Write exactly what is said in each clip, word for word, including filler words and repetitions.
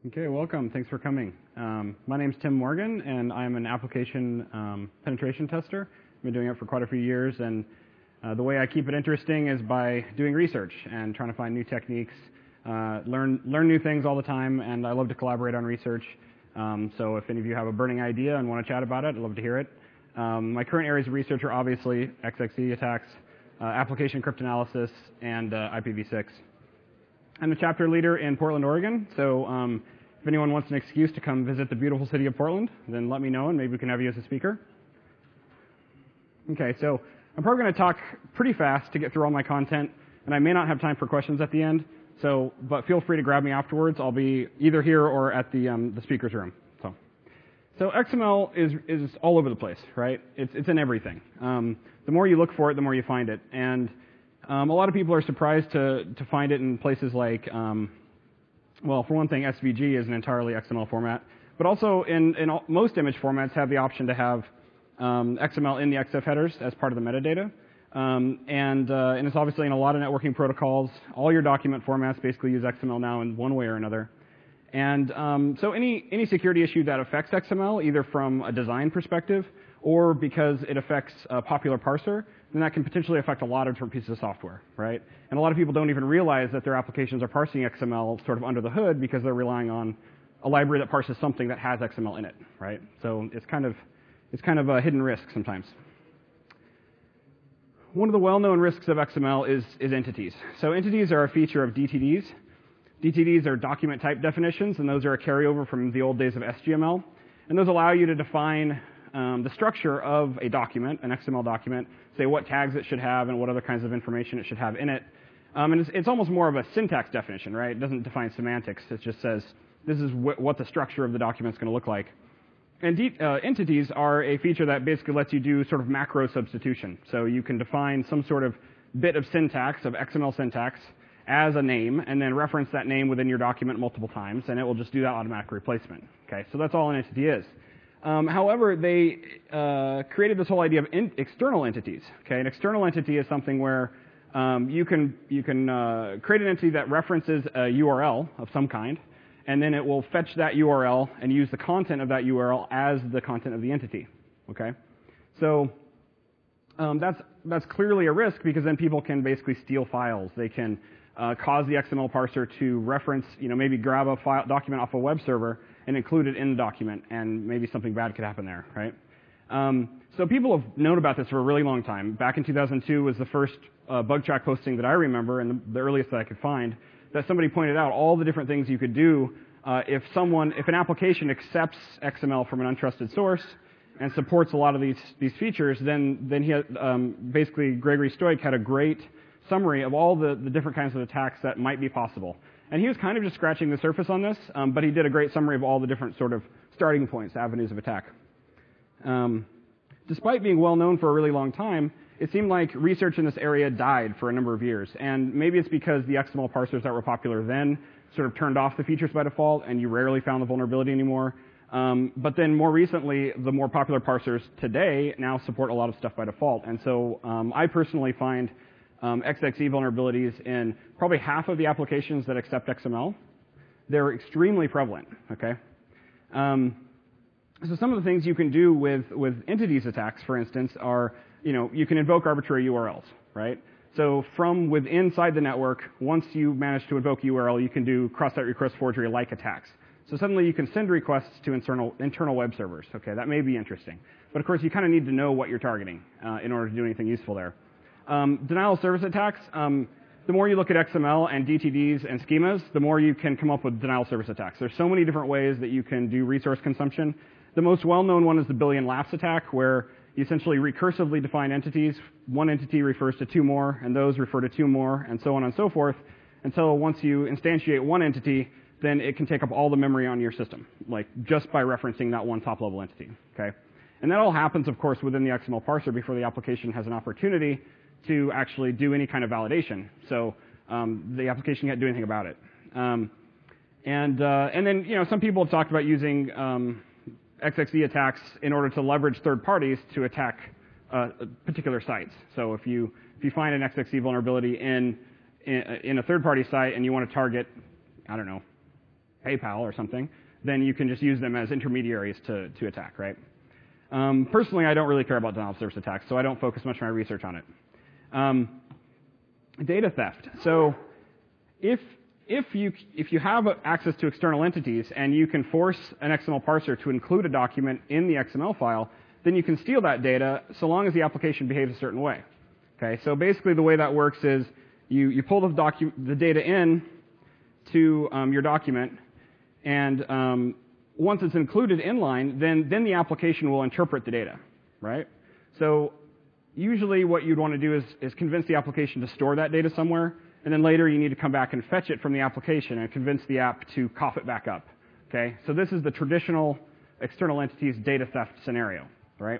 Okay, welcome. Thanks for coming. Um, my name's Tim Morgan, and I'm an application um, penetration tester. I've been doing it for quite a few years, and uh, the way I keep it interesting is by doing research and trying to find new techniques, uh, learn learn new things all the time, and I love to collaborate on research. Um, so if any of you have a burning idea and want to chat about it, I'd love to hear it. Um, my current areas of research are obviously X X E attacks, uh, application cryptanalysis, and uh, I P v six. I'm the chapter leader in Portland, Oregon, so um, if anyone wants an excuse to come visit the beautiful city of Portland, then let me know and maybe we can have you as a speaker. Okay, so I'm probably going to talk pretty fast to get through all my content, and I may not have time for questions at the end, so but feel free to grab me afterwards. I'll be either here or at the, um, the speaker's room. So, so X M L is, is all over the place, right? It's, it's in everything. Um, the more you look for it, the more you find it. And Um, a lot of people are surprised to, to find it in places like, um, well, for one thing, S V G is an entirely X M L format, but also in, in all, most image formats have the option to have um, X M L in the X F headers as part of the metadata. Um, and, uh, and it's obviously in a lot of networking protocols. All your document formats basically use X M L now in one way or another. And um, so any, any security issue that affects X M L, either from a design perspective or because it affects a popular parser, then that can potentially affect a lot of different pieces of software, right? And a lot of people don't even realize that their applications are parsing X M L sort of under the hood because they're relying on a library that parses something that has X M L in it, right? So it's kind of, it's kind of a hidden risk sometimes. One of the well-known risks of X M L is, is entities. So entities are a feature of D T Ds. D T Ds are document type definitions, and those are a carryover from the old days of S G M L. And those allow you to define um, the structure of a document, an X M L document, say what tags it should have and what other kinds of information it should have in it. Um, and it's, it's almost more of a syntax definition, right? It doesn't define semantics. It just says this is wh what the structure of the document is going to look like. And D uh, entities are a feature that basically lets you do sort of macro substitution. So you can define some sort of bit of syntax, of X M L syntax, as a name, and then reference that name within your document multiple times, and it will just do that automatic replacement. Okay, so that's all an entity is. Um, however, they uh, created this whole idea of in external entities. Okay, an external entity is something where um, you can you can uh, create an entity that references a U R L of some kind, and then it will fetch that U R L and use the content of that U R L as the content of the entity. Okay, so um, that's that's clearly a risk because then people can basically steal files. They can uh, cause the X M L parser to reference, you know, maybe grab a file document off a web server and include it in the document, and maybe something bad could happen there, right? Um, so people have known about this for a really long time. Back in two thousand two was the first uh, bug track posting that I remember, and the, the earliest that I could find, that somebody pointed out all the different things you could do uh, if someone, if an application accepts X M L from an untrusted source and supports a lot of these these features, then then he had, um, basically Gregory Stoik had a great summary of all the, the different kinds of attacks that might be possible. And he was kind of just scratching the surface on this, um, but he did a great summary of all the different sort of starting points, avenues of attack. Um, despite being well known for a really long time, it seemed like research in this area died for a number of years. And maybe it's because the X M L parsers that were popular then sort of turned off the features by default, and you rarely found the vulnerability anymore. Um, but then more recently, the more popular parsers today now support a lot of stuff by default. And so um, I personally find Um, X X E vulnerabilities in probably half of the applications that accept X M L. They're extremely prevalent, okay? Um, so some of the things you can do with, with entities attacks, for instance, are, you know, you can invoke arbitrary U R Ls, right? So from within inside the network, once you manage to invoke U R L, you can do cross-site request forgery-like attacks. So suddenly you can send requests to internal, internal web servers, okay? That may be interesting. But of course, you kind of need to know what you're targeting uh, in order to do anything useful there. Um, denial of service attacks, um, the more you look at X M L and D T Ds and schemas, the more you can come up with denial of service attacks. There's so many different ways that you can do resource consumption. The most well-known one is the billion lapse attack, where you essentially recursively define entities. One entity refers to two more, and those refer to two more, and so on and so forth, until once you instantiate one entity, then it can take up all the memory on your system, like just by referencing that one top-level entity, okay? And that all happens, of course, within the X M L parser before the application has an opportunity to actually do any kind of validation. So um, the application can't do anything about it. Um, and, uh, and then, you know, some people have talked about using um, X X E attacks in order to leverage third parties to attack uh, particular sites. So if you, if you find an X X E vulnerability in, in, in a third-party site and you want to target, I don't know, PayPal or something, then you can just use them as intermediaries to, to attack, right? Um, personally, I don't really care about denial of service attacks, so I don't focus much of my research on it. Um, data theft. So if, if, you, if you have access to external entities and you can force an X M L parser to include a document in the X M L file, then you can steal that data so long as the application behaves a certain way. Okay, so basically the way that works is you, you pull the, docu the data in to um, your document, and um, once it's included inline, then, then the application will interpret the data, right? So usually what you'd want to do is, is convince the application to store that data somewhere, and then later you need to come back and fetch it from the application and convince the app to cough it back up, okay? So this is the traditional external entities data theft scenario, right?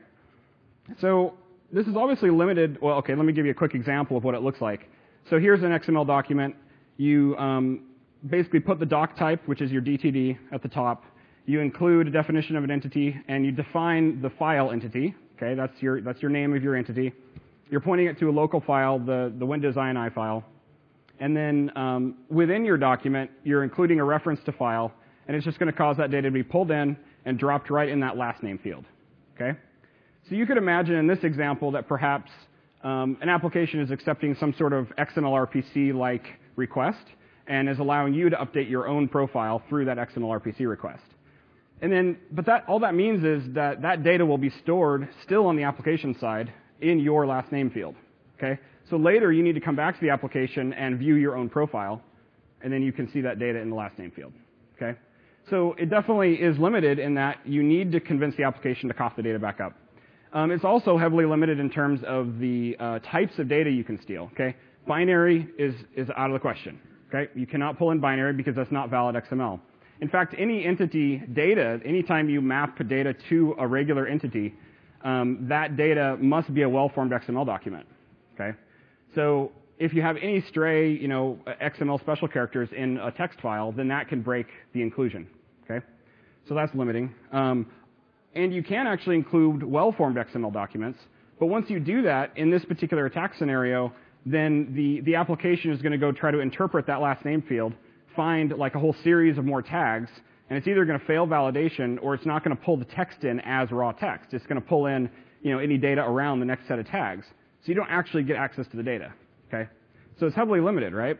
So this is obviously limited. Well, okay, let me give you a quick example of what it looks like. So here's an X M L document. You um, basically put the doc type, which is your D T D, at the top. You include a definition of an entity, and you define the file entity. Okay, that's your, that's your name of your entity. You're pointing it to a local file, the, the Windows I N I file. And then um, within your document, you're including a reference to file, and it's just going to cause that data to be pulled in and dropped right in that last name field. Okay? So you could imagine in this example that perhaps um, an application is accepting some sort of X M L R P C-like request and is allowing you to update your own profile through that X M L R P C request. And then, but that, all that means is that that data will be stored still on the application side in your last name field. Okay? So later you need to come back to the application and view your own profile, and then you can see that data in the last name field. Okay? So it definitely is limited in that you need to convince the application to cough the data back up. Um, it's also heavily limited in terms of the uh, types of data you can steal. Okay? Binary is, is out of the question. Okay? You cannot pull in binary because that's not valid X M L. In fact, any entity data, anytime you map data to a regular entity, um, that data must be a well-formed X M L document. Okay? So if you have any stray, you know, X M L special characters in a text file, then that can break the inclusion. Okay? So that's limiting. Um, and you can actually include well-formed X M L documents, but once you do that, in this particular attack scenario, then the, the application is going to go try to interpret that last name field, find like a whole series of more tags, and it's either going to fail validation or it's not going to pull the text in as raw text. It's going to pull in, you know, any data around the next set of tags. So you don't actually get access to the data. Okay? So it's heavily limited, right?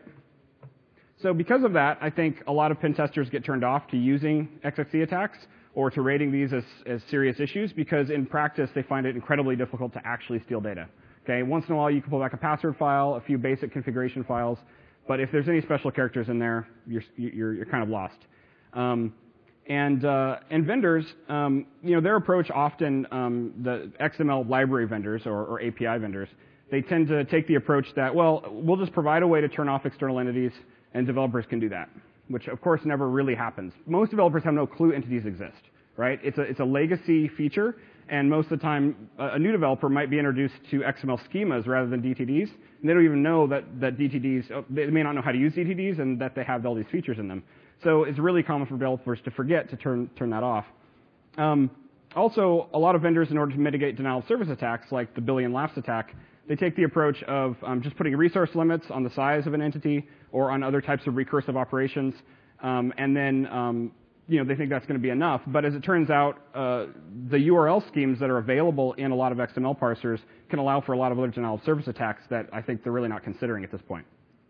So because of that, I think a lot of pen testers get turned off to using X X C attacks or to rating these as, as serious issues because in practice they find it incredibly difficult to actually steal data. Okay? Once in a while you can pull back a password file, a few basic configuration files, but if there's any special characters in there, you're, you're, you're kind of lost. Um, and, uh, and vendors, um, you know, their approach often, um, the X M L library vendors or, or A P I vendors, they tend to take the approach that, well, we'll just provide a way to turn off external entities and developers can do that, which of course never really happens. Most developers have no clue entities exist, right? It's a, it's a legacy feature, and most of the time a, a new developer might be introduced to X M L schemas rather than D T Ds, and they don't even know that, that D T Ds, they may not know how to use D T Ds and that they have all these features in them. So it's really common for developers to forget to turn, turn that off. Um, also, a lot of vendors, in order to mitigate denial of service attacks, like the billion laughs attack, they take the approach of um, just putting resource limits on the size of an entity or on other types of recursive operations, um, and then um, you know, they think that's going to be enough. But as it turns out, uh, the U R L schemes that are available in a lot of X M L parsers can allow for a lot of other denial of service attacks that I think they're really not considering at this point.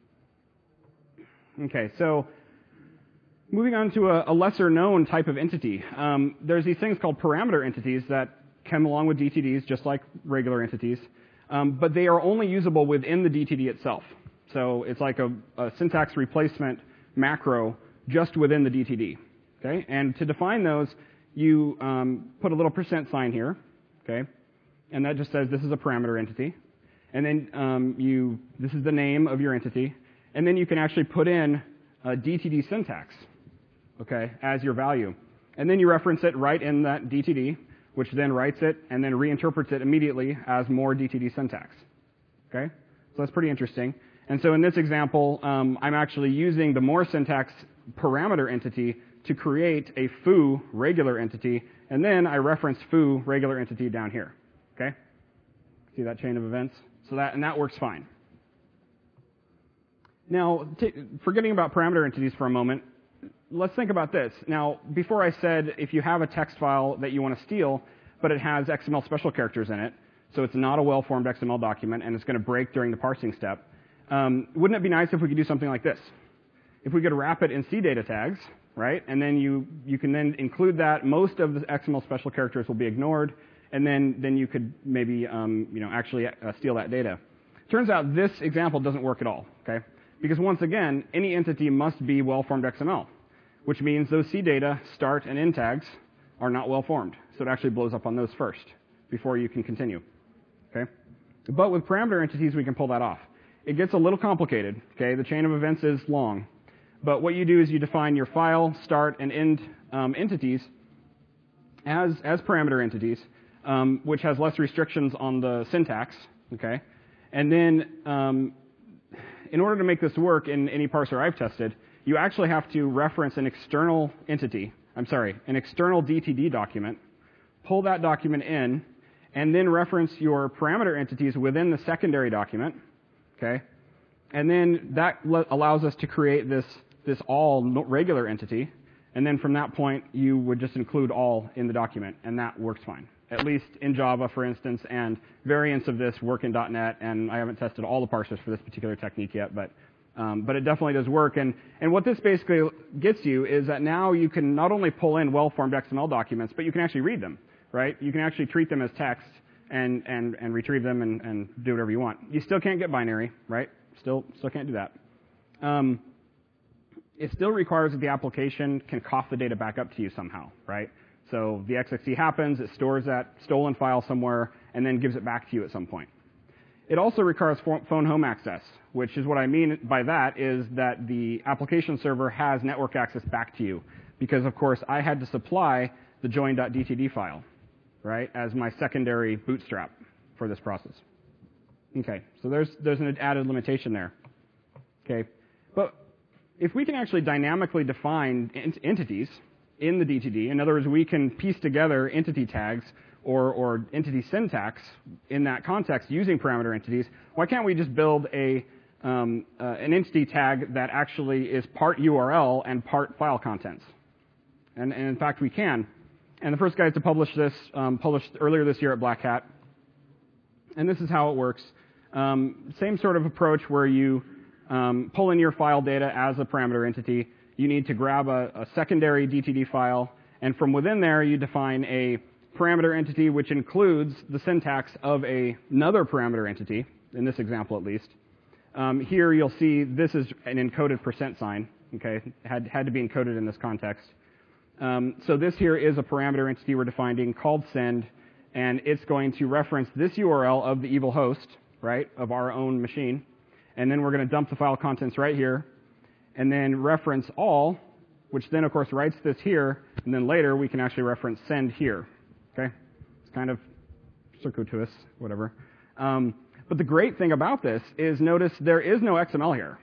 Okay, so moving on to a, a lesser known type of entity. Um, there's these things called parameter entities that come along with D T Ds, just like regular entities. Um, but they are only usable within the D T D itself. So it's like a, a syntax replacement macro just within the D T D. Okay? And to define those, you um, put a little percent sign here. Okay? And that just says this is a parameter entity. And then um, you, this is the name of your entity. And then you can actually put in a D T D syntax, okay, as your value. And then you reference it right in that D T D, which then writes it and then reinterprets it immediately as more D T D syntax. Okay? So that's pretty interesting. And so in this example, um, I'm actually using the more syntax parameter entity to create a foo regular entity, and then I reference foo regular entity down here. Okay? See that chain of events? So that, and that works fine. Now, t forgetting about parameter entities for a moment, let's think about this. Now, before I said if you have a text file that you want to steal, but it has X M L special characters in it, so it's not a well-formed X M L document and it's going to break during the parsing step, um, wouldn't it be nice if we could do something like this? If we could wrap it in C data tags, right, and then you, you can then include that, most of the X M L special characters will be ignored, and then, then you could maybe um, you know, actually uh, steal that data. Turns out this example doesn't work at all, okay? Because once again, any entity must be well-formed X M L, which means those C data, start, and end tags are not well-formed. So it actually blows up on those first before you can continue, okay? But with parameter entities, we can pull that off. It gets a little complicated, okay? The chain of events is long. But what you do is you define your file, start, and end um, entities as, as parameter entities, um, which has less restrictions on the syntax, okay? And then um, in order to make this work in any parser I've tested, you actually have to reference an external entity, I'm sorry, an external D T D document, pull that document in, and then reference your parameter entities within the secondary document, okay? And then that allows us to create this, this all regular entity, and then from that point, you would just include all in the document, and that works fine. At least in Java, for instance, and variants of this work in dot net, and I haven't tested all the parsers for this particular technique yet, but, um, but it definitely does work. And, and what this basically gets you is that now you can not only pull in well-formed X M L documents, but you can actually read them, right? You can actually treat them as text and, and, and retrieve them and, and do whatever you want. You still can't get binary, right? Still, still can't do that. Um, it still requires that the application can cough the data back up to you somehow, right? So the X X C happens, it stores that stolen file somewhere, and then gives it back to you at some point. It also requires phone home access, which is what I mean by that is that the application server has network access back to you. Because, of course, I had to supply the join dot D T D file, right, as my secondary bootstrap for this process. Okay, so there's, there's an added limitation there. Okay, but if we can actually dynamically define ent entities in the D T D, in other words, we can piece together entity tags or, or entity syntax in that context using parameter entities, why can't we just build a, um, uh, an entity tag that actually is part U R L and part file contents? And, and in fact, we can. And the first guys to publish this um, published earlier this year at Black Hat. And this is how it works. Um, same sort of approach where you um, pull in your file data as a parameter entity. You need to grab a, a secondary D T D file, and from within there, you define a parameter entity which includes the syntax of a, another parameter entity, in this example at least. Um, here you'll see this is an encoded percent sign, okay? Had, had to be encoded in this context. Um, so this here is a parameter entity we're defining called send, and it's going to reference this U R L of the evil host, right, of our own machine. And then we're going to dump the file contents right here, and then reference all, which then, of course, writes this here, and then later we can actually reference send here. Okay? It's kind of circuitous, whatever. Um, but the great thing about this is notice there is no X M L here.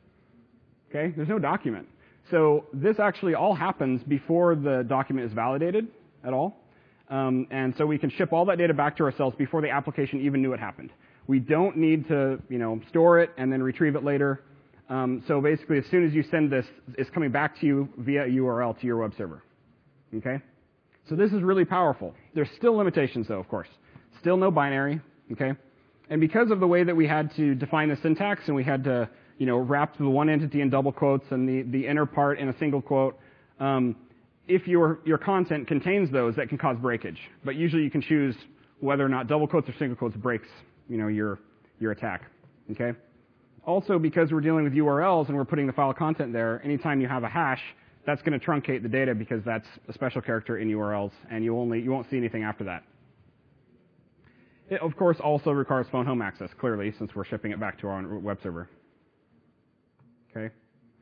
Okay? There's no document. So this actually all happens before the document is validated at all. Um, and so we can ship all that data back to ourselves before the application even knew it happened. We don't need to, you know, store it and then retrieve it later. Um, so basically, as soon as you send this, it's coming back to you via a U R L to your web server. Okay? So this is really powerful. There's still limitations, though, of course. Still no binary. Okay? And because of the way that we had to define the syntax and we had to, you know, wrap the one entity in double quotes and the, the inner part in a single quote, um, if your, your content contains those, that can cause breakage. But usually you can choose whether or not double quotes or single quotes breaks, you know, your, your attack. Okay? Also, because we're dealing with U R Ls and we're putting the file content there, anytime you have a hash, that's going to truncate the data because that's a special character in U R Ls, and you only you won't see anything after that. It, of course, also requires phone home access, clearly, since we're shipping it back to our own web server. Okay.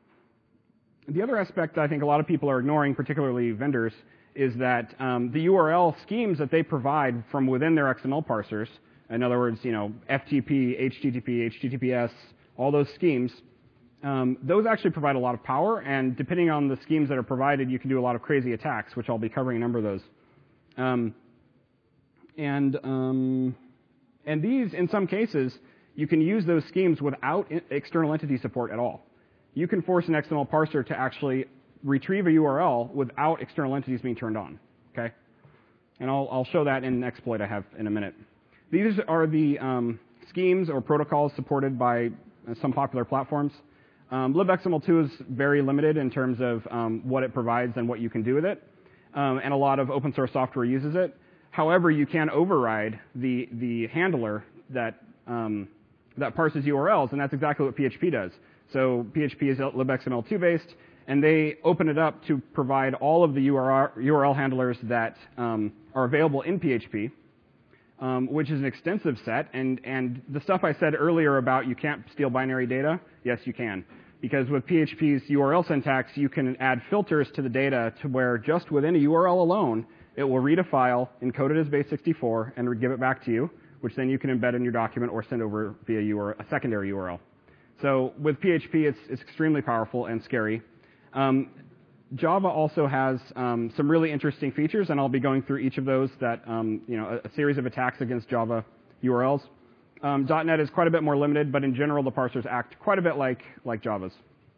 The other aspect I think a lot of people are ignoring, particularly vendors, is that um, the U R L schemes that they provide from within their X M L parsers, in other words, you know, F T P, H T T P, H T T P S, all those schemes, um, those actually provide a lot of power, and depending on the schemes that are provided, you can do a lot of crazy attacks, which I'll be covering a number of those. Um, and, um, and these, in some cases, you can use those schemes without external entity support at all. You can force an X M L parser to actually retrieve a U R L without external entities being turned on. Okay, and I'll, I'll show that in an exploit I have in a minute. These are the um, schemes or protocols supported by some popular platforms. Um, libxml two is very limited in terms of um, what it provides and what you can do with it, um, and a lot of open source software uses it. However, you can override the, the handler that, um, that parses U R Ls, and that's exactly what P H P does. So P H P is libxml two based, and they open it up to provide all of the U R L handlers that um, are available in P H P, um, which is an extensive set. And, and the stuff I said earlier about you can't steal binary data, yes, you can. Because with P H P's U R L syntax, you can add filters to the data to where just within a U R L alone, it will read a file, encode it as base sixty-four, and give it back to you, which then you can embed in your document or send over via U R L, a secondary U R L. So with P H P, it's, it's extremely powerful and scary. Um, Java also has um, some really interesting features, and I'll be going through each of those that, um, you know, a, a series of attacks against Java U R Ls. Um, .NET is quite a bit more limited, but in general, the parsers act quite a bit like, like Java's.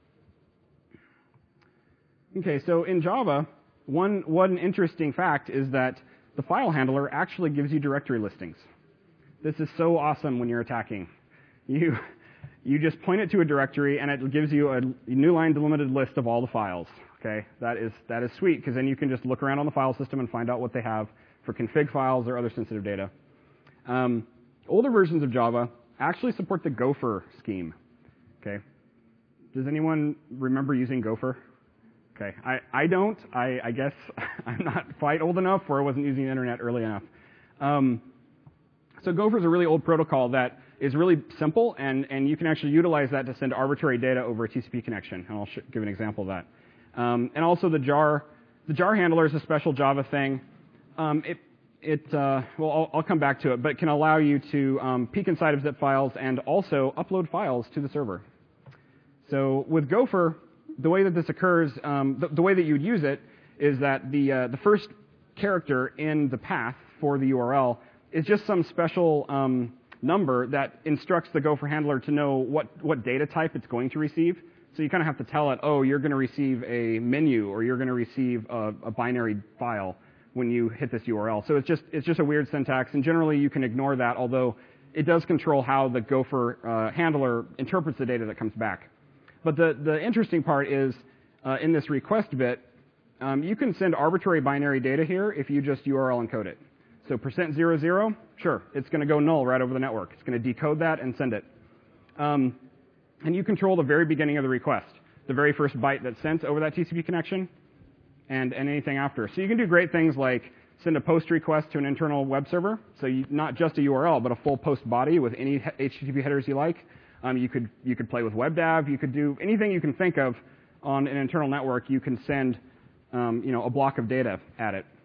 Okay, so in Java, one, one interesting fact is that the file handler actually gives you directory listings. This is so awesome when you're attacking. You, you just point it to a directory, and it gives you a new line delimited list of all the files. Okay, that is, that is sweet, because then you can just look around on the file system and find out what they have for config files or other sensitive data. Um, older versions of Java actually support the Gopher scheme. Okay, does anyone remember using Gopher? Okay, I, I don't. I, I guess I'm not quite old enough, or I wasn't using the internet early enough. Um, so Gopher is a really old protocol that is really simple, and, and you can actually utilize that to send arbitrary data over a T C P connection, and I'll give an example of that. Um, and also the jar, the jar handler is a special Java thing. Um, it, it uh, well, I'll, I'll come back to it, but it can allow you to um, peek inside of zip files and also upload files to the server. So with Gopher, the way that this occurs, um, the, the way that you'd use it is that the, uh, the first character in the path for the U R L is just some special um, number that instructs the Gopher handler to know what, what data type it's going to receive. So you kind of have to tell it, oh, you're going to receive a menu, or you're going to receive a, a binary file when you hit this U R L. So it's just, it's just a weird syntax, and generally you can ignore that, although it does control how the Gopher uh, handler interprets the data that comes back. But the, the interesting part is, uh, in this request bit, um, you can send arbitrary binary data here if you just U R L encode it. So percent zero zero, sure, it's going to go null right over the network. It's going to decode that and send it. Um, and you control the very beginning of the request, the very first byte that's sent over that T C P connection, and, and anything after. So you can do great things like send a post request to an internal web server, so you, not just a U R L, but a full post body with any H T T P headers you like. Um, you could you could play with WebDAV. You could do anything you can think of on an internal network. You can send um, you know, a block of data at it.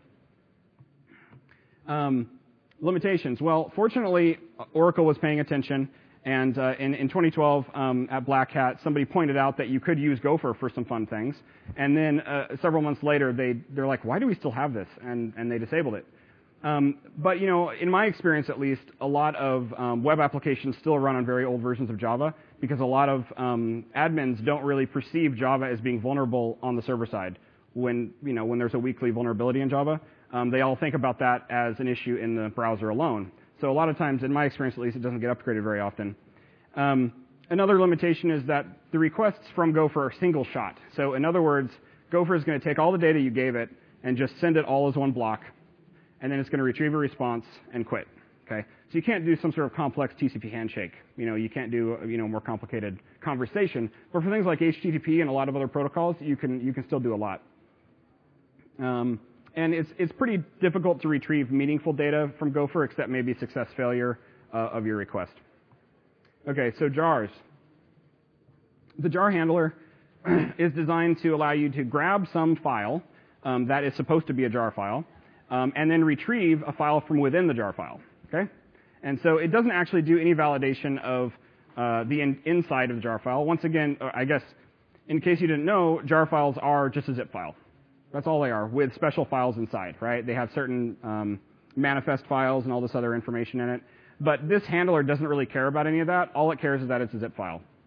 Um, limitations. Well, fortunately, Oracle was paying attention, and uh, in, in twenty twelve um, at Black Hat, somebody pointed out that you could use Gopher for some fun things. And then uh, several months later, they they're like, why do we still have this? And and they disabled it. Um, but, you know, in my experience at least, a lot of um, web applications still run on very old versions of Java, because a lot of um, admins don't really perceive Java as being vulnerable on the server side. When, you know, when there's a weekly vulnerability in Java, um, they all think about that as an issue in the browser alone. So a lot of times, in my experience at least, it doesn't get upgraded very often. Um, another limitation is that the requests from Gopher are single shot. So in other words, Gopher is going to take all the data you gave it and just send it all as one block, and then it's going to retrieve a response and quit. Okay, so you can't do some sort of complex T C P handshake. You know, you can't do you know more complicated conversation. But for things like H T T P and a lot of other protocols, you can you can still do a lot. Um, and it's it's pretty difficult to retrieve meaningful data from Gopher, except maybe success failure uh, of your request. Okay, so jars. The jar handler is designed to allow you to grab some file um, that is supposed to be a jar file, Um, and then retrieve a file from within the jar file, okay? And so it doesn't actually do any validation of uh, the in inside of the jar file. Once again, uh, I guess, in case you didn't know, jar files are just a zip file. That's all they are, with special files inside, right? They have certain um, manifest files and all this other information in it. But this handler doesn't really care about any of that. All it cares is that it's a zip file.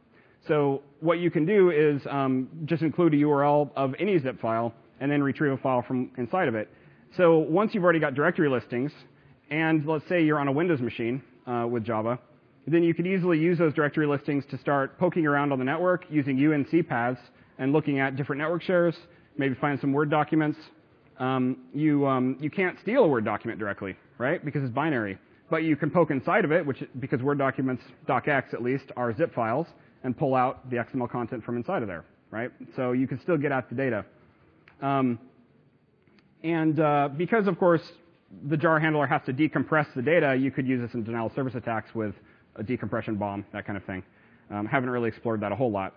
So what you can do is um, just include a U R L of any zip file and then retrieve a file from inside of it. So once you've already got directory listings, and let's say you're on a Windows machine uh, with Java, then you could easily use those directory listings to start poking around on the network using U N C paths and looking at different network shares, maybe find some Word documents. Um, you, um, you can't steal a Word document directly, right, because it's binary. But you can poke inside of it, which because Word documents, docx at least, are zip files, and pull out the X M L content from inside of there, right? So you can still get at the data. Um, and uh, because, of course, the jar handler has to decompress the data, you could use this in denial of service attacks with a decompression bomb, that kind of thing. Um, haven't really explored that a whole lot.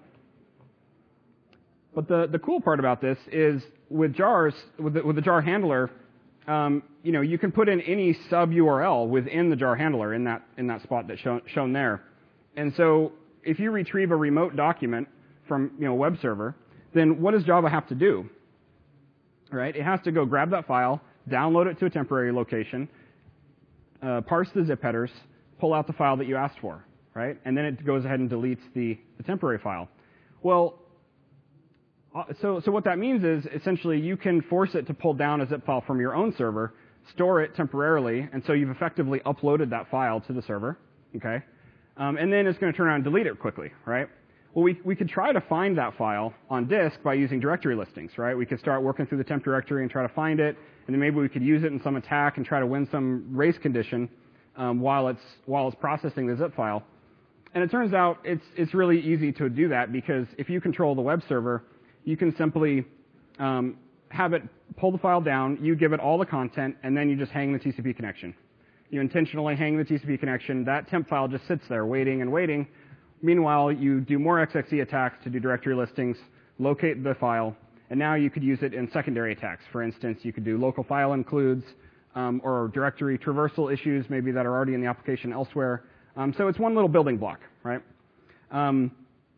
But the, the cool part about this is with jars, with the, with the jar handler, um, you know, you can put in any sub U R L within the jar handler in that, in that spot that's shown, shown there. And so if you retrieve a remote document from, you know, a web server, then what does Java have to do? Right? It has to go grab that file, download it to a temporary location, uh, parse the zip headers, pull out the file that you asked for, right? And then it goes ahead and deletes the, the temporary file. Well, so, so what that means is essentially you can force it to pull down a zip file from your own server, store it temporarily, and so you've effectively uploaded that file to the server, okay? Um, and then it's going to turn around and delete it quickly, right? Well, we, we could try to find that file on disk by using directory listings, right? We could start working through the temp directory and try to find it, and then maybe we could use it in some attack and try to win some race condition um, while it's while it's processing the zip file. And it turns out it's it's really easy to do that because if you control the web server, you can simply um, have it pull the file down, you give it all the content, and then you just hang the T C P connection. You intentionally hang the T C P connection. That temp file just sits there waiting and waiting. Meanwhile, you do more X X E attacks to do directory listings, locate the file, and now you could use it in secondary attacks. For instance, you could do local file includes um, or directory traversal issues maybe that are already in the application elsewhere. Um, so it's one little building block, right? Um,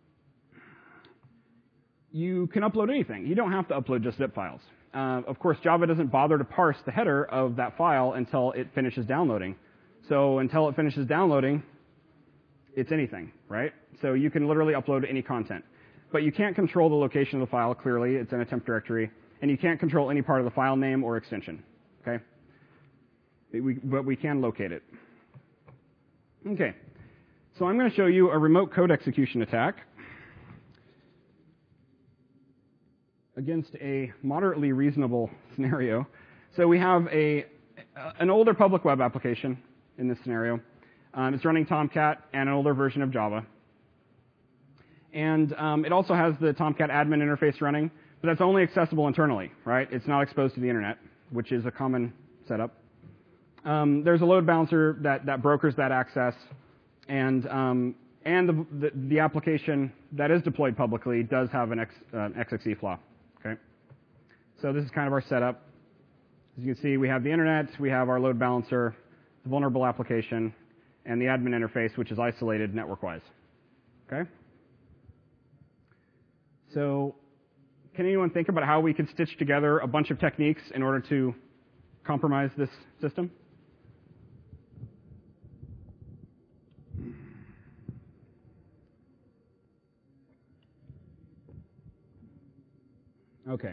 you can upload anything. You don't have to upload just zip files. Uh, of course, Java doesn't bother to parse the header of that file until it finishes downloading. So until it finishes downloading, it's anything, right? So you can literally upload any content. But you can't control the location of the file, clearly. It's in a temp directory. And you can't control any part of the file name or extension, okay? We, but we can locate it. Okay. So I'm going to show you a remote code execution attack against a moderately reasonable scenario. So we have a, an older public web application in this scenario. Um, it's running Tomcat and an older version of Java. And um, it also has the Tomcat admin interface running, but that's only accessible internally, right? It's not exposed to the internet, which is a common setup. Um, there's a load balancer that, that brokers that access, and, um, and the, the, the application that is deployed publicly does have an X, uh, X X E flaw, okay? So this is kind of our setup. As you can see, we have the internet, we have our load balancer, the vulnerable application, and the admin interface, which is isolated network-wise, okay? So can anyone think about how we could stitch together a bunch of techniques in order to compromise this system? Okay.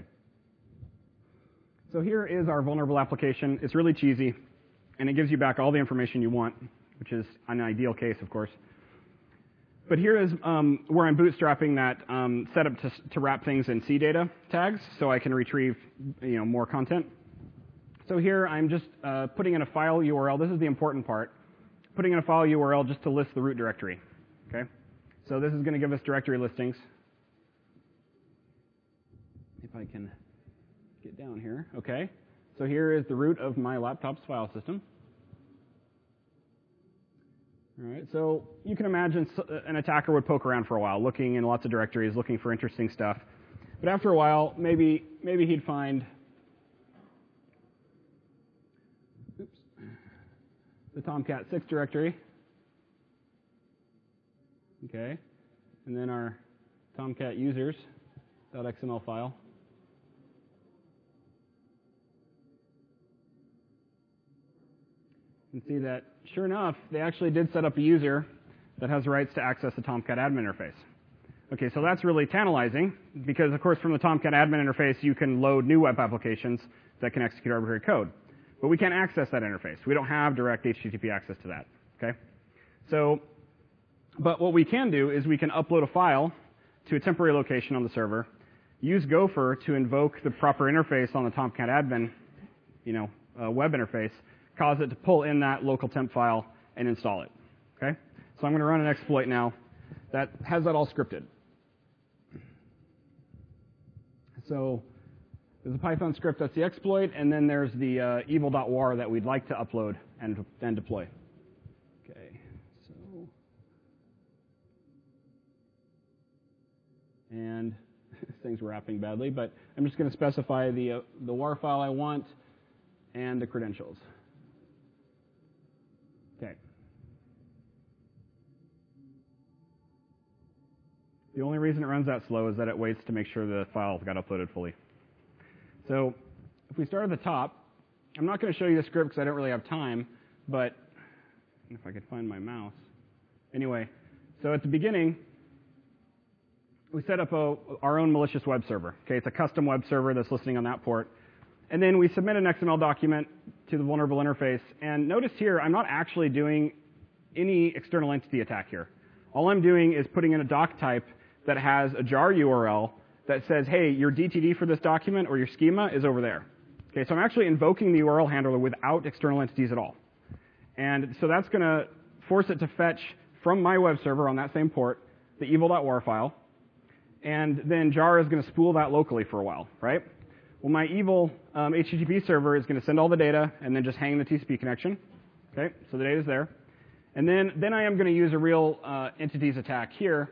So here is our vulnerable application. It's really cheesy, and it gives you back all the information you want, which is an ideal case, of course. But here is um, where I'm bootstrapping that um, setup to, to wrap things in C data tags, so I can retrieve, you know, more content. So here I'm just uh, putting in a file U R L. This is the important part. Putting in a file U R L just to list the root directory. Okay. So this is going to give us directory listings. If I can get down here. Okay. So here is the root of my laptop's file system. All right, so you can imagine an attacker would poke around for a while, looking in lots of directories, looking for interesting stuff. But after a while, maybe maybe he'd find oops, the Tomcat six directory. Okay, and then our Tomcat users.xml file. You can see that, sure enough, they actually did set up a user that has rights to access the Tomcat admin interface. Okay, so that's really tantalizing because, of course, from the Tomcat admin interface, you can load new web applications that can execute arbitrary code. But we can't access that interface. We don't have direct H T T P access to that. Okay? So, but what we can do is we can upload a file to a temporary location on the server, use Gopher to invoke the proper interface on the Tomcat admin, you know, uh, web interface, cause it to pull in that local temp file and install it. Okay? So I'm going to run an exploit now that has that all scripted. So there's a Python script that's the exploit, and then there's the uh, evil.war that we'd like to upload and, and deploy. Okay, so and this thing's wrapping badly, but I'm just going to specify the uh, the war file I want and the credentials. Okay. The only reason it runs that slow is that it waits to make sure the files got uploaded fully. So if we start at the top, I'm not going to show you the script because I don't really have time, but if I could find my mouse. Anyway, so at the beginning, we set up a, our own malicious web server. Okay, it's a custom web server that's listening on that port. And then we submit an X M L document to the vulnerable interface. And notice here, I'm not actually doing any external entity attack here. All I'm doing is putting in a doc type that has a jar U R L that says, hey, your D T D for this document or your schema is over there. Okay, so I'm actually invoking the U R L handler without external entities at all. And so that's going to force it to fetch from my web server on that same port the evil.war file. And then jar is going to spool that locally for a while, right? Well, my evil um, H T T P server is going to send all the data and then just hang the T C P connection. Okay, so the data's there. And then, then I am going to use a real uh, entities attack here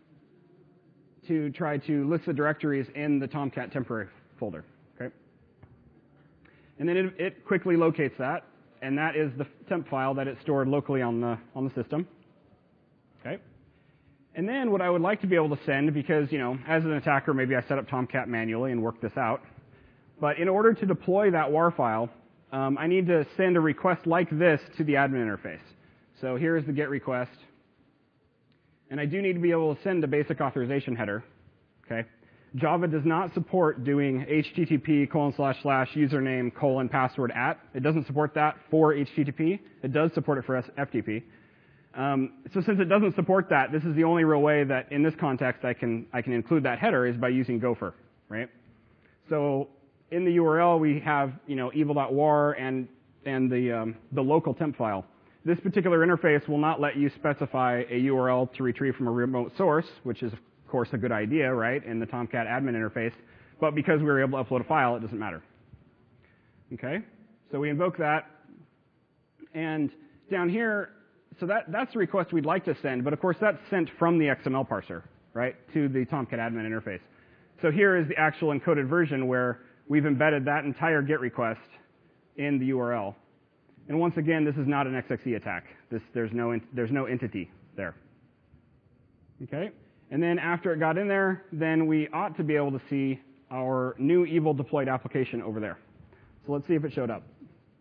to try to list the directories in the Tomcat temporary folder. Okay? And then it, it quickly locates that, and that is the temp file that it's stored locally on the, on the system. Okay? And then what I would like to be able to send, because, you know, as an attacker, maybe I set up Tomcat manually and work this out. But in order to deploy that war file, um, I need to send a request like this to the admin interface. So here's the GET request. And I do need to be able to send a basic authorization header. Okay? Java does not support doing H T T P colon slash slash username colon password at. It doesn't support that for H T T P. It does support it for F T P. Um, so since it doesn't support that, this is the only real way that in this context I can I can include that header is by using Gopher, right? So in the U R L we have, you know, evil.war and and the um, the local temp file. This particular interface will not let you specify a U R L to retrieve from a remote source, which is, of course, a good idea, right, in the Tomcat admin interface. But because we were able to upload a file, it doesn't matter. Okay? So we invoke that. And down here, so that, that's the request we'd like to send. But, of course, that's sent from the X M L parser, right, to the Tomcat admin interface. So here is the actual encoded version where we've embedded that entire GET request in the U R L. And once again, this is not an X X E attack. This, there's, no, there's no entity there. Okay? And then after it got in there, then we ought to be able to see our new evil deployed application over there. So let's see if it showed up.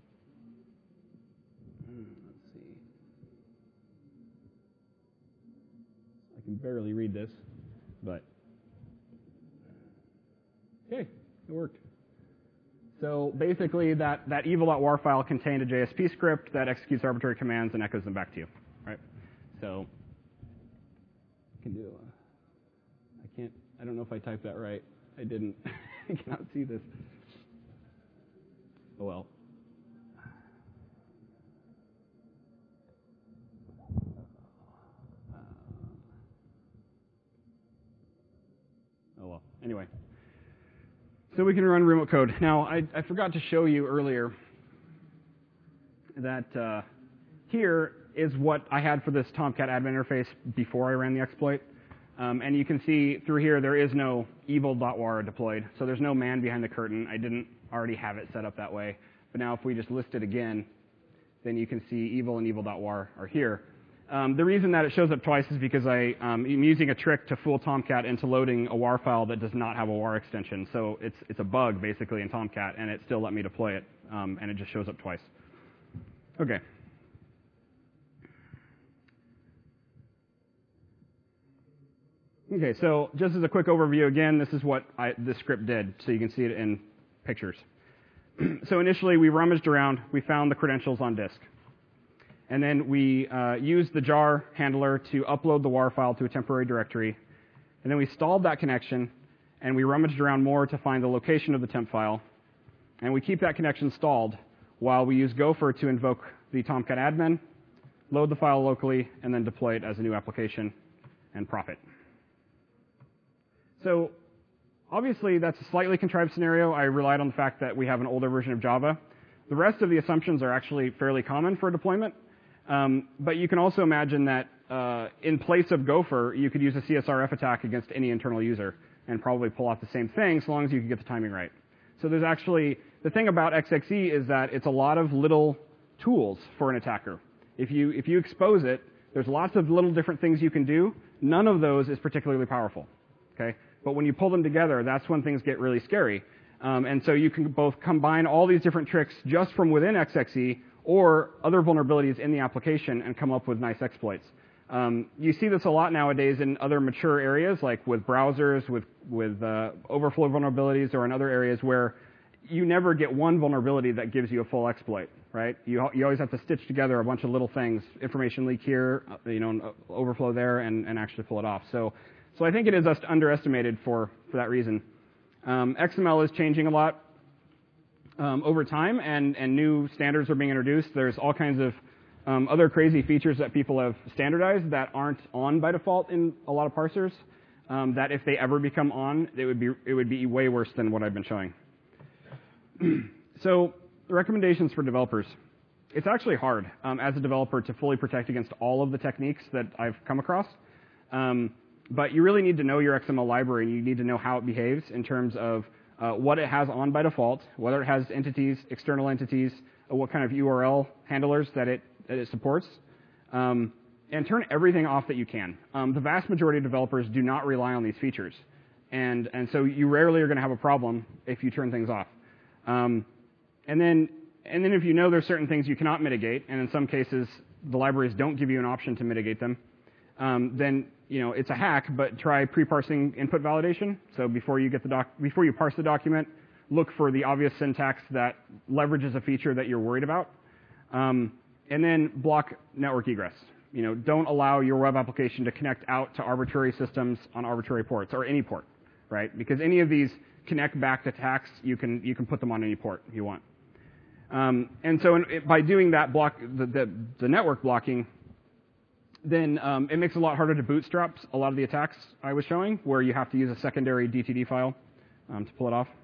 Let's see. I can barely read this, but okay, it worked. So basically, that, that evil.war file contained a J S P script that executes arbitrary commands and echoes them back to you, right? So I can do. A, I can't. I don't know if I typed that right. I didn't. I cannot see this. Oh well. Uh, oh well. Anyway. So we can run remote code. Now, I, I forgot to show you earlier that uh, here is what I had for this Tomcat admin interface before I ran the exploit. Um, and you can see through here there is no evil.war deployed. So there's no man behind the curtain. I didn't already have it set up that way. But now if we just list it again, then you can see evil and evil.war are here. Um, the reason that it shows up twice is because I, um, I'm using a trick to fool Tomcat into loading a war file that does not have a war extension. So it's, it's a bug, basically, in Tomcat, and it still let me deploy it, um, and it just shows up twice. Okay. Okay, so just as a quick overview, again, this is what I, this script did, so you can see it in pictures. So initially, we rummaged around, we found the credentials on disk. And then we uh, used the jar handler to upload the W A R file to a temporary directory. And then we stalled that connection, and we rummaged around more to find the location of the temp file. And we keep that connection stalled while we use Gopher to invoke the Tomcat admin, load the file locally, and then deploy it as a new application and profit. So obviously, that's a slightly contrived scenario. I relied on the fact that we have an older version of Java. The rest of the assumptions are actually fairly common for deployment. Um, but you can also imagine that uh, in place of Gopher, you could use a C S R F attack against any internal user and probably pull off the same thing, so long as you can get the timing right. So there's actually, the thing about X X E is that it's a lot of little tools for an attacker. If you, if you expose it, there's lots of little different things you can do. None of those is particularly powerful. Okay? But when you pull them together, that's when things get really scary. Um, and so you can both combine all these different tricks just from within X X E or other vulnerabilities in the application and come up with nice exploits. Um, you see this a lot nowadays in other mature areas, like with browsers, with, with uh, overflow vulnerabilities, or in other areas where you never get one vulnerability that gives you a full exploit, right? You, you always have to stitch together a bunch of little things, information leak here, you know, overflow there, and, and actually pull it off. So, so I think it is underestimated for, for that reason. Um, X M L is changing a lot um, over time, and, and new standards are being introduced. There's all kinds of um, other crazy features that people have standardized that aren't on by default in a lot of parsers, um, that if they ever become on, it would be, it would be way worse than what I've been showing. So, recommendations for developers. It's actually hard um, as a developer to fully protect against all of the techniques that I've come across. Um, but you really need to know your X M L library, and you need to know how it behaves in terms of uh, what it has on by default, whether it has entities, external entities, uh, what kind of U R L handlers that it, that it supports, um, and turn everything off that you can. Um, the vast majority of developers do not rely on these features, and, and so you rarely are going to have a problem if you turn things off. Um, and then, and then if you know there's certain things you cannot mitigate, and in some cases the libraries don't give you an option to mitigate them, um, then you know it's a hack. But try pre-parsing input validation. So before you get the doc, before you parse the document, look for the obvious syntax that leverages a feature that you're worried about, um, and then block network egress. You know, don't allow your web application to connect out to arbitrary systems on arbitrary ports, or any port, right? Because any of these connect back to attacks, you can you can put them on any port you want. Um, and so in, it, by doing that block, the, the, the network blocking, then um, it makes it a lot harder to bootstrap a lot of the attacks I was showing, where you have to use a secondary D T D file um, to pull it off.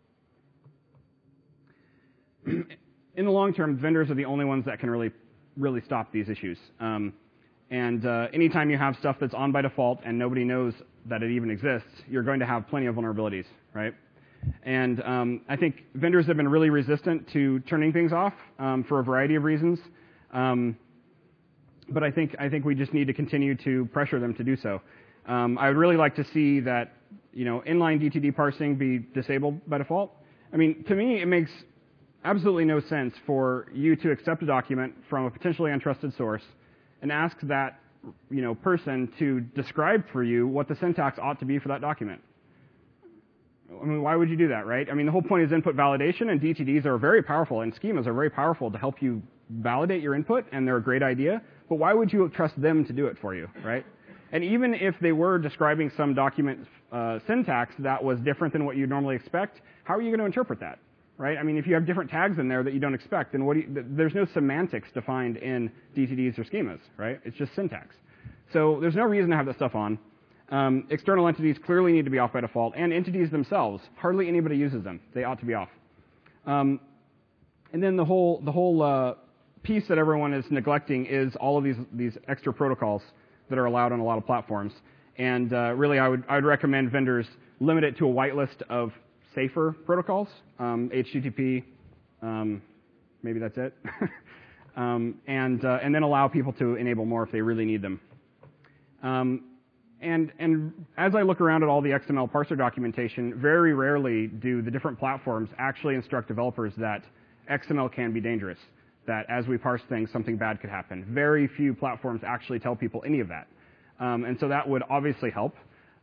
In the long term, vendors are the only ones that can really really stop these issues. Um, and uh, anytime you have stuff that's on by default and nobody knows that it even exists, you're going to have plenty of vulnerabilities, right? And um, I think vendors have been really resistant to turning things off um, for a variety of reasons. Um, but I think I think we just need to continue to pressure them to do so. Um, I would really like to see that, you know, inline D T D parsing be disabled by default. I mean, to me, it makes absolutely no sense for you to accept a document from a potentially untrusted source and ask that, you know, person to describe for you what the syntax ought to be for that document. I mean, why would you do that, right? I mean, the whole point is input validation, and D T Ds are very powerful, and schemas are very powerful to help you validate your input, and they're a great idea. But why would you trust them to do it for you, right? And even if they were describing some document uh, syntax that was different than what you'd normally expect, how are you going to interpret that, right? I mean, if you have different tags in there that you don't expect, then what do you, there's no semantics defined in D T Ds or schemas, right? It's just syntax. So there's no reason to have that stuff on. Um, external entities clearly need to be off by default, and entities themselves, hardly anybody uses them. They ought to be off. Um, and then the whole the whole uh, piece that everyone is neglecting is all of these these extra protocols that are allowed on a lot of platforms. And uh, really, I would I would recommend vendors limit it to a whitelist of safer protocols, um, H T T P, um, maybe that's it, um, and uh, and then allow people to enable more if they really need them. Um, And, and as I look around at all the X M L parser documentation, very rarely do the different platforms actually instruct developers that X M L can be dangerous, that as we parse things, something bad could happen. Very few platforms actually tell people any of that. Um, and so that would obviously help.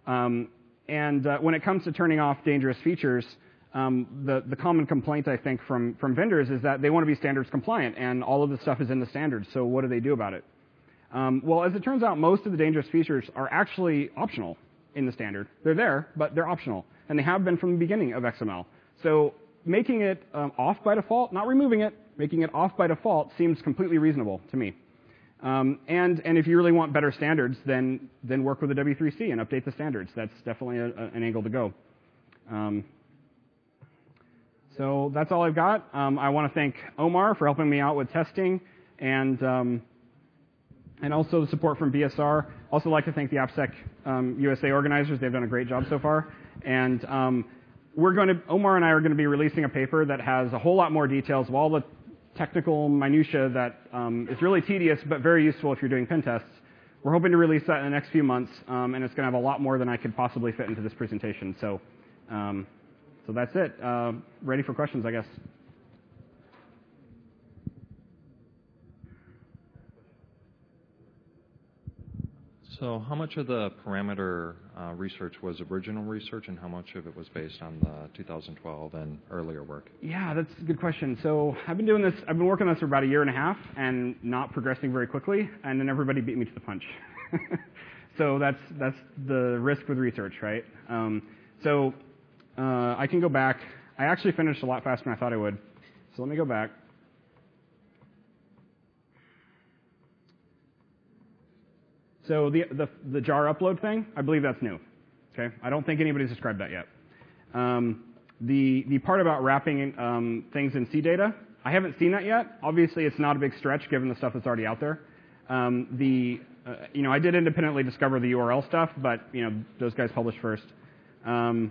Um, and uh, when it comes to turning off dangerous features, um, the, the common complaint, I think, from, from vendors is that they want to be standards compliant, and all of the stuff is in the standards, so what do they do about it? Um, well, as it turns out, most of the dangerous features are actually optional in the standard. They're there, but they're optional, and they have been from the beginning of X M L. So making it um, off by default, not removing it, making it off by default seems completely reasonable to me. Um, and, and if you really want better standards, then, then work with the W three C and update the standards. That's definitely a, a, an angle to go. Um, so that's all I've got. Um, I want to thank Omar for helping me out with testing, and, um, and also the support from B S R. Also like to thank the AppSec um, U S A organizers. They've done a great job so far. And um, we're going to, Omar and I are going to be releasing a paper that has a whole lot more details of all the technical minutia that um, is really tedious but very useful if you're doing pen tests. We're hoping to release that in the next few months, um, and it's going to have a lot more than I could possibly fit into this presentation. So, um, so that's it. Uh, ready for questions, I guess. So how much of the parameter uh, research was original research, and how much of it was based on the two thousand twelve and earlier work? Yeah, that's a good question. So I've been doing this, I've been working on this for about a year and a half and not progressing very quickly, and then everybody beat me to the punch. So that's, that's the risk with research, right? Um, so uh, I can go back. I actually finished a lot faster than I thought I would. So let me go back. So the, the, the jar upload thing, I believe that's new. Okay, I don't think anybody's described that yet. Um, the, the part about wrapping um, things in C data, I haven't seen that yet. Obviously, it's not a big stretch given the stuff that's already out there. Um, the, uh, you know, I did independently discover the U R L stuff, but you know, those guys published first. Um,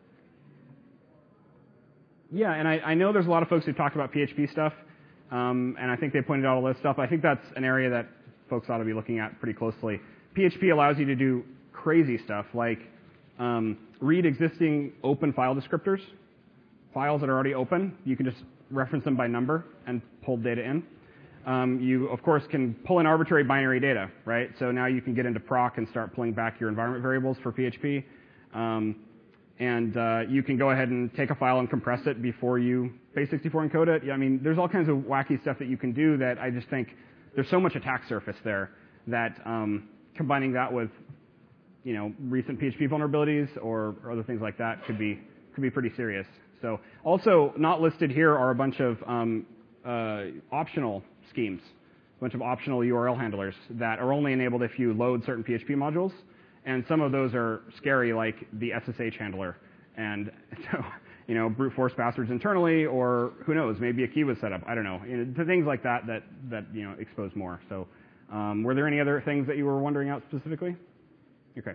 yeah, and I, I know there's a lot of folks who talked about P H P stuff, um, and I think they pointed out all this stuff. I think that's an area that folks ought to be looking at pretty closely. P H P allows you to do crazy stuff like um, read existing open file descriptors, files that are already open. You can just reference them by number and pull data in. Um, you, of course, can pull in arbitrary binary data, right? So now you can get into proc and start pulling back your environment variables for P H P. Um, and uh, you can go ahead and take a file and compress it before you base sixty-four encode it. Yeah, I mean, there's all kinds of wacky stuff that you can do that I just think there's so much attack surface there that um, combining that with, you know, recent P H P vulnerabilities or, or other things like that could be could be pretty serious. So also not listed here are a bunch of um, uh, optional schemes, a bunch of optional U R L handlers that are only enabled if you load certain P H P modules, and some of those are scary, like the S S H handler, and so you know, brute force passwords internally, or who knows, maybe a key was set up. I don't know, you know, things like that that that you know expose more. So, um, were there any other things that you were wondering out specifically? Okay.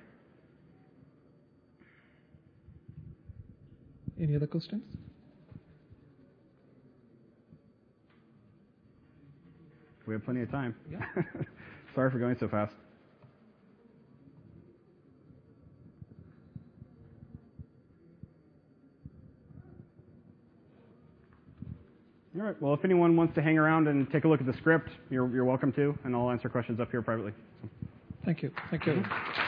Any other questions? We have plenty of time. Yeah. Sorry for going so fast. All right. Well, if anyone wants to hang around and take a look at the script, you're, you're welcome to, and I'll answer questions up here privately. So. Thank you. Thank you.